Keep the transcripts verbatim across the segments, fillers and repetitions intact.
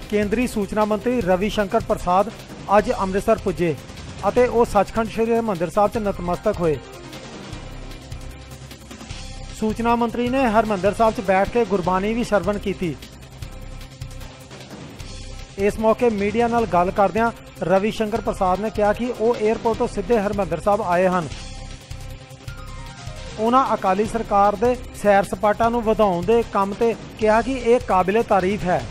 ਕੇਂਦਰੀ ਸੂਚਨਾ ਮੰਤਰੀ ਰਵੀ ਸ਼ੰਕਰ ਪ੍ਰਸਾਦ ਅੱਜ ਅੰਮ੍ਰਿਤਸਰ ਪੁੱਜੇ ਅਤੇ ਉਹ ਸੱਚਖੰਡ ਸ਼੍ਰੀ ਹਰਿਮੰਦਰ ਸਾਹਿਬ 'ਚ ਨਤਮਸਤਕ ਹੋਏ। सूचना मंत्री ने हरमंदर साहब च बैठ के गुरबानी भी सरवण की। इस मौके मीडिया नाल गल करदियां रवि शंकर प्रसाद ने कहा कि वह एयरपोर्ट तो सीधे हरमंदर साहब आए हैं। उन्हां अकाली सरकार दे सैर सपाटा नूं वधाउण दे काम ते कहा कि यह काबिले तारीफ है।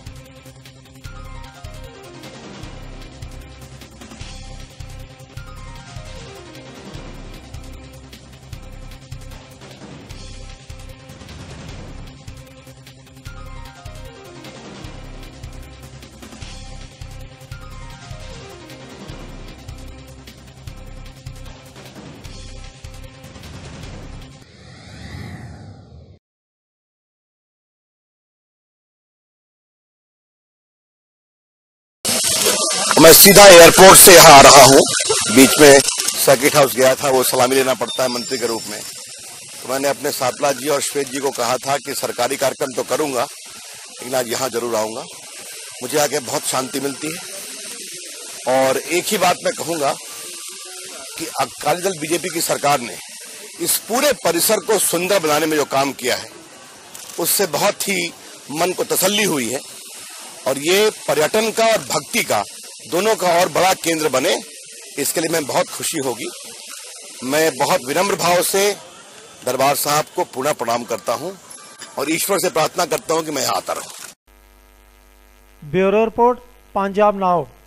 मैं सीधा एयरपोर्ट से यहाँ आ रहा हूँ। बीच में सर्किट हाउस गया था, वो सलामी लेना पड़ता है मंत्री के रूप में। तो मैंने अपने सातला जी और श्वेत जी को कहा था कि सरकारी कार्यक्रम तो करूंगा लेकिन आज यहाँ जरूर आऊंगा। मुझे आके बहुत शांति मिलती है। और एक ही बात मैं कहूंगा कि अकाली दल बीजेपी की सरकार ने इस पूरे परिसर को सुंदर बनाने में जो काम किया है उससे बहुत ही मन को तसल्ली हुई है और ये पर्यटन का और भक्ति का दोनों का और बड़ा केंद्र बने, इसके लिए मैं बहुत खुशी होगी। मैं बहुत विनम्र भाव से दरबार साहब को पुनः प्रणाम करता हूं और ईश्वर से प्रार्थना करता हूं कि मैं यहाँ आता रहूं। Bureau report, Punjab now.